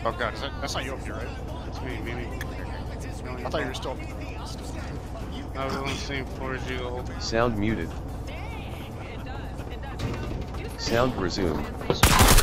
Oh god, that's not you up here, right? It's me. I thought you were still. I was on the same floor as you. Sound muted. Sound resumed.